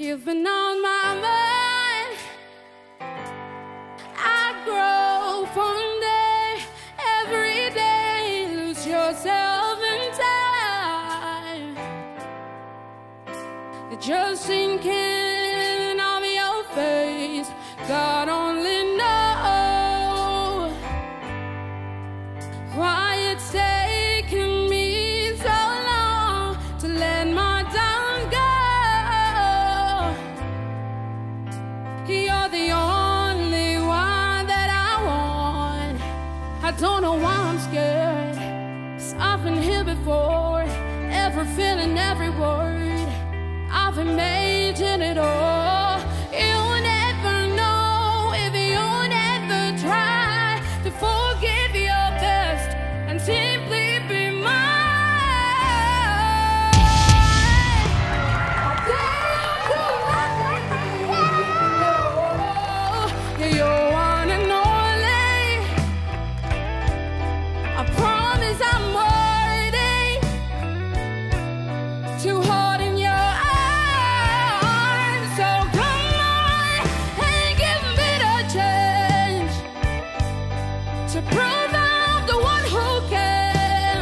You've been on my mind. I grow from day, every day. Lose yourself in time. Just thinking of your face, God only knows why it's taken me so long to let my down go. You're the only one that I want. I don't know why I'm scared, 'cause I've been here before, every feeling, every word. I've imagined it all. You'll never know if you never try to forgive your best and simply be mine. You're one and only. I promise I'm worthy to hold in your arms. So come on and give me the chance to prove I'm the one who can.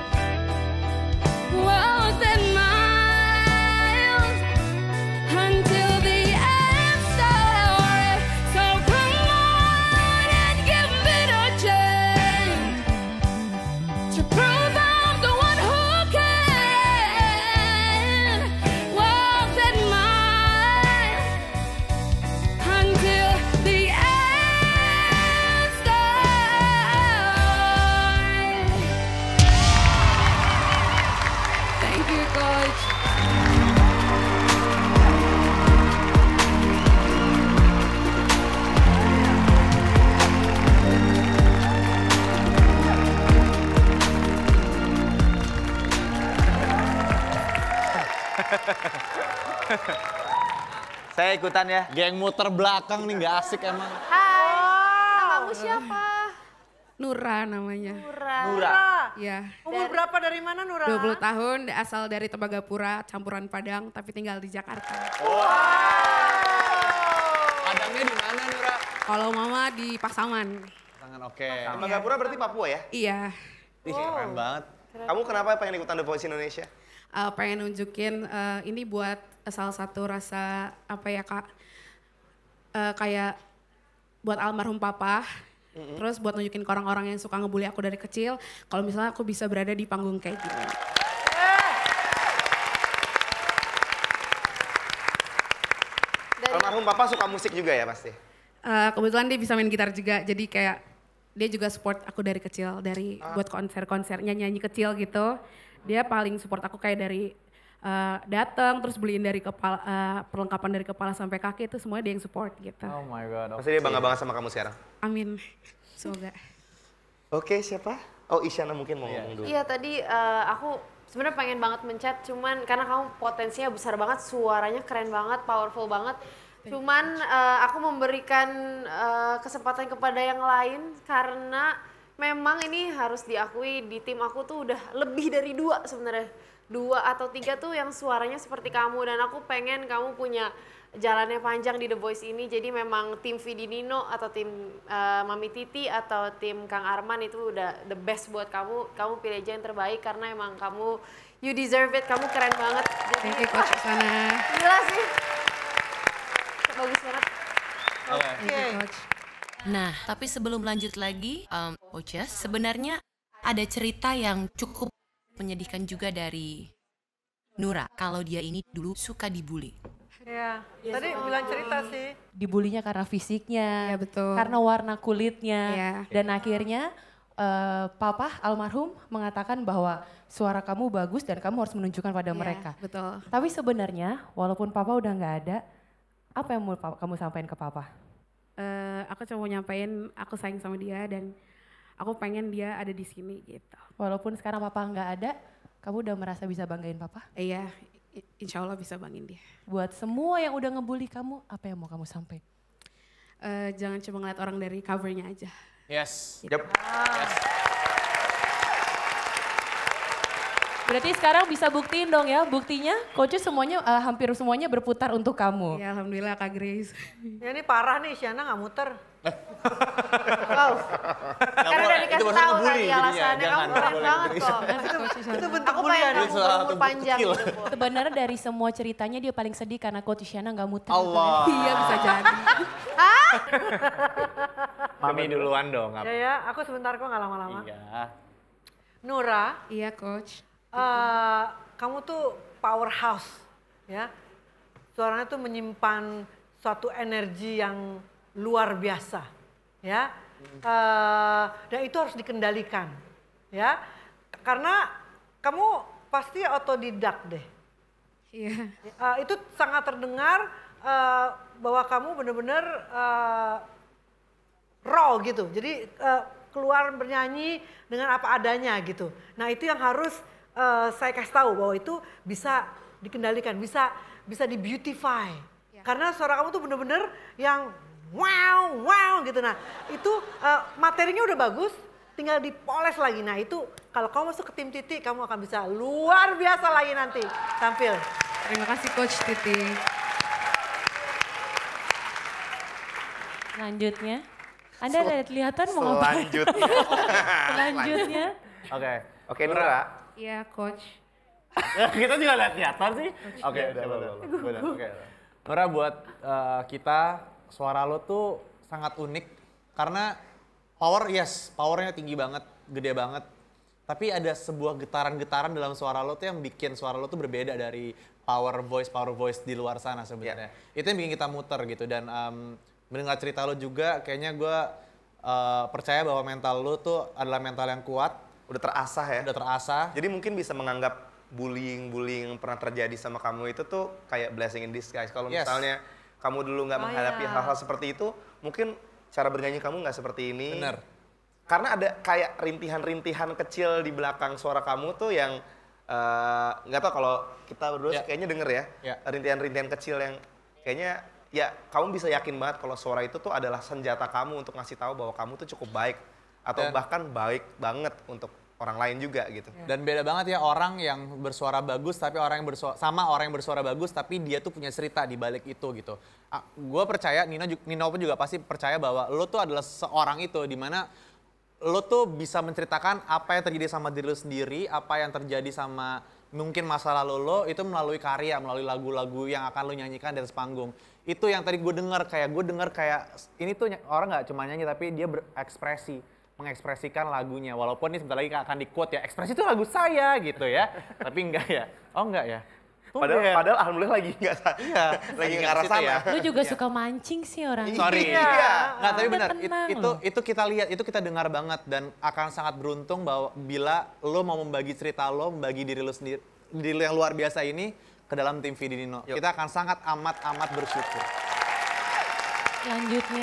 Well, then miles until the end starts. So come on and give me the chance to prove I'm the one who can. Walk that mile until the end starts. Thank you, Coach. Saya ikutan ya. Geng muter belakang nih nggak asik emang. Hai, namamu siapa? Nura namanya. Nura. Ya, Umur berapa, dari mana Nura? 20 tahun, asal dari Tembagapura, campuran Padang, tapi tinggal di Jakarta. Padangnya di mana Nura? Kalau mama di Pasaman. Tangan oke. Tembagapura berarti Papua ya? Iya, Ih, keren banget. Kamu kenapa pengen ikutan The Voice Indonesia? pengen nunjukin ini buat salah satu rasa apa ya Kak, kayak buat almarhum papa. Terus buat nunjukin ke orang-orang yang suka ngebully aku dari kecil, kalau misalnya aku bisa berada di panggung kayak gini. Almarhum Papa suka musik juga ya pasti? Kebetulan dia bisa main gitar juga, jadi kayak dia juga support aku dari kecil, dari buat konser-konser nyanyi kecil gitu. Dia paling support aku kayak dari datang terus beliin dari kepala, perlengkapan dari kepala sampai kaki itu semua dia yang support gitu. Oh my god. Pasti dia bangga banget sama kamu sekarang? Amin, semoga. Oke, siapa? Oh, Isyana mungkin mau ngomong dulu. Iya, tadi aku sebenarnya pengen banget mencet, cuman karena kamu potensinya besar banget, suaranya keren banget, powerful banget. Cuman aku memberikan kesempatan kepada yang lain karena memang ini harus diakui di tim aku tuh udah lebih dari 2 sebenarnya. 2 atau 3 tuh yang suaranya seperti kamu, dan aku pengen kamu punya jalannya panjang di The Voice ini. Jadi memang tim Vidi Nino atau tim Mami Titi atau tim Kang Arman itu udah the best buat kamu. Kamu pilih aja yang terbaik karena emang kamu, you deserve it, kamu keren banget. Jadi, Thank you Coach Sana. gila sih. Bagus banget. Thank you Coach. Nah, tapi sebelum lanjut lagi, Coaches, sebenarnya ada cerita yang cukup menyedihkan juga dari Nura. Kalau dia ini dulu suka dibully. Iya, tadi bilang cerita sih. Dibulinya karena fisiknya, Iya, betul. karena warna kulitnya, Iya. dan akhirnya papa almarhum mengatakan bahwa suara kamu bagus dan kamu harus menunjukkan pada Iya, mereka. betul. Tapi sebenarnya walaupun papa udah nggak ada, apa yang mau kamu sampaikan ke papa? Aku cuma mau nyampein aku sayang sama dia dan aku pengen dia ada di sini gitu. Walaupun sekarang papa nggak ada, kamu udah merasa bisa banggain papa? Iya, insya Allah bisa bangin dia. Buat semua yang udah ngebully kamu, apa yang mau kamu sampaikan? Jangan cuma ngeliat orang dari covernya aja. Yes. Yep. Yes. Berarti sekarang bisa buktiin dong ya, buktinya coach semuanya hampir semuanya berputar untuk kamu. Ya alhamdulillah Kak Grace. Ya ini parah nih, Isyana nggak muter. Wow. Karena udah dikasih tahu tadi jadinya, alasannya, jangan, kamu keren boleh banget gitu. kok. Itu bentuk Aku bulian. pengen kamu Itu berumur bentuk panjang kecil. gitu. Bu. Sebenarnya dari semua ceritanya dia paling sedih karena coach Isyana nggak muter. Allah. Iya bisa jadi. Mami duluan dong. Ya ya, aku sebentar kok nggak lama-lama. Iya. Nura, Iya coach. kamu tuh powerhouse, ya. Suaranya tuh menyimpan suatu energi yang luar biasa, ya. Dan itu harus dikendalikan, ya. Karena kamu pasti otodidak deh. Iya. Itu sangat terdengar bahwa kamu benar-benar raw gitu. Jadi keluar bernyanyi dengan apa adanya gitu. Nah itu yang harus saya kasih tahu bahwa itu bisa dikendalikan, bisa di beautify. Ya. Karena suara kamu tuh bener-bener yang wow gitu. Nah itu materinya udah bagus, tinggal dipoles lagi. Nah itu kalau kamu masuk ke tim Titi, kamu akan bisa luar biasa lagi nanti tampil. Terima kasih coach Titi. Selanjutnya, Anda ada kelihatan mau ngapain? Selanjutnya. Selanjutnya, Oke Nura. Iya coach. Kita juga lihat-lihatan sih. Oke, udah. Oke. Nora, buat kita suara lo tuh sangat unik karena powernya tinggi banget, gede banget. Tapi ada sebuah getaran-getaran dalam suara lo tuh yang bikin suara lo tuh berbeda dari power voice di luar sana sebenarnya. Itu yang bikin kita muter gitu dan mendengar cerita lo juga kayaknya gue percaya bahwa mental lo tuh adalah mental yang kuat. Udah terasah ya. Udah terasah. Jadi mungkin bisa menganggap bullying yang pernah terjadi sama kamu itu tuh kayak blessing in disguise. Kalau misalnya kamu dulu nggak menghadapi hal-hal seperti itu, mungkin cara bernyanyi kamu nggak seperti ini. Bener. Karena ada kayak rintihan-rintihan kecil di belakang suara kamu tuh yang nggak tahu kalau kita berdua kayaknya denger ya. Rintihan-rintihan kecil yang kayaknya ya kamu bisa yakin banget kalau suara itu tuh adalah senjata kamu untuk ngasih tahu bahwa kamu tuh cukup baik. Atau bahkan baik banget untuk orang lain juga gitu. Dan beda banget ya orang yang bersuara bagus tapi orang yang bersuara bagus tapi dia tuh punya cerita di balik itu gitu. Gue percaya Nino pun juga pasti percaya bahwa lo tuh adalah seorang itu di mana lo tuh bisa menceritakan apa yang terjadi sama diri lo sendiri, apa yang terjadi sama mungkin masa lalu lo itu melalui karya, melalui lagu-lagu yang akan lo nyanyikan di atas panggung. Itu yang tadi gue dengar kayak ini tuh orang nggak cuma nyanyi tapi dia mengekspresikan lagunya. Walaupun ini sebentar lagi akan di-quote ya, ekspresi itu lagu saya gitu ya. Tapi enggak ya. Oh enggak ya. Padahal alhamdulillah lagi nggak lagi nggak arah sana. lu juga suka mancing sih orangnya. Sorry. Iya. Nggak, tapi benar. tenang. Itu kita lihat, itu kita dengar banget dan akan sangat beruntung bahwa bila lo mau membagi cerita lo, membagi diri lo sendiri, diri lo yang luar biasa ini ke dalam tim Vidi Nino. Kita akan sangat amat bersyukur. Selanjutnya,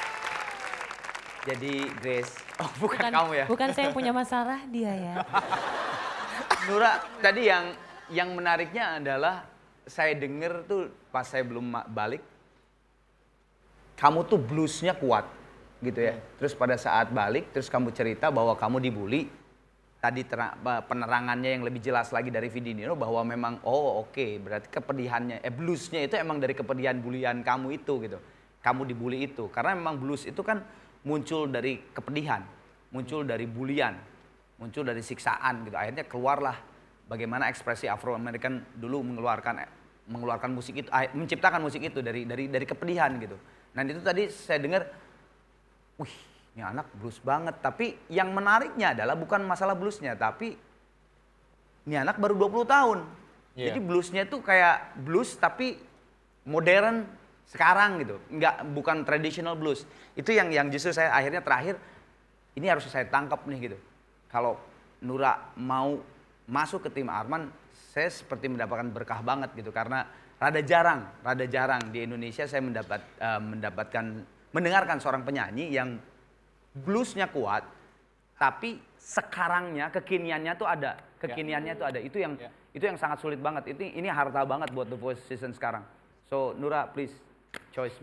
Jadi Grace, bukan kamu ya? bukan saya yang punya masalah, dia ya. Nura, tadi yang menariknya adalah saya dengar tuh pas saya belum balik, kamu tuh bluesnya kuat gitu ya. Terus pada saat balik, terus kamu cerita bahwa kamu dibully. Tadi penerangannya yang lebih jelas lagi dari Vidi Nino bahwa memang oke, berarti kepedihannya, bluesnya itu emang dari kepedihan bulian kamu itu gitu. Kamu dibully itu, karena memang blues itu kan muncul dari kepedihan, muncul dari bulian, muncul dari siksaan gitu. Akhirnya keluarlah bagaimana ekspresi Afro American dulu mengeluarkan musik itu, menciptakan musik itu dari kepedihan gitu. Nah itu tadi saya dengar, wih ini anak blues banget. Tapi yang menariknya adalah bukan masalah bluesnya, tapi ini anak baru 20 tahun. Jadi bluesnya tuh kayak blues tapi modern sekarang gitu, bukan traditional blues. Itu yang justru saya akhirnya terakhir ini harus saya tangkap nih gitu. Kalau Nura mau masuk ke tim Arman, saya seperti mendapatkan berkah banget gitu karena rada jarang di Indonesia saya mendengarkan seorang penyanyi yang bluesnya kuat, tapi sekarangnya kekiniannya tuh ada, Itu yang sangat sulit banget. Ini harta banget buat The Voice season sekarang. So Nura, please choice.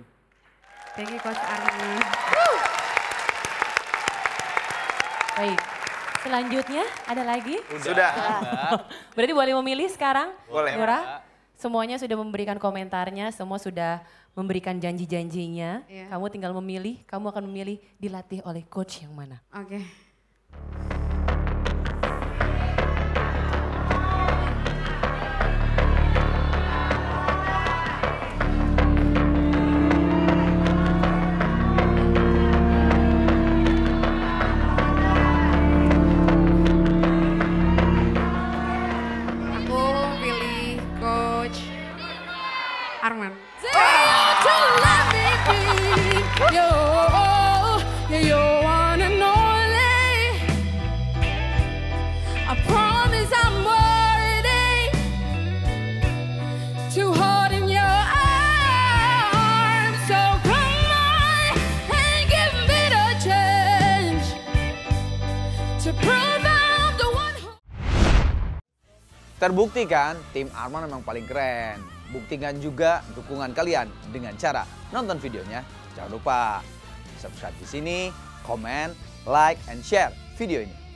Thank you Coach Arman. Baik, Selanjutnya ada lagi? Sudah. Berarti boleh memilih sekarang? Boleh. Nura? Semuanya sudah memberikan komentarnya, semua sudah memberikan janji-janjinya. Iya. Kamu tinggal memilih, kamu akan memilih dilatih oleh coach yang mana? Oke. Aku pilih Coach Arman. To let me be your one and only. I promise I'm worthy to hold in your arms. So come on and give me the chance to prove I'm the one who. Terbukti kan, tim Arman memang paling keren. Buktikan juga dukungan kalian dengan cara nonton videonya. Jangan lupa subscribe di sini, komen, like, and share video ini.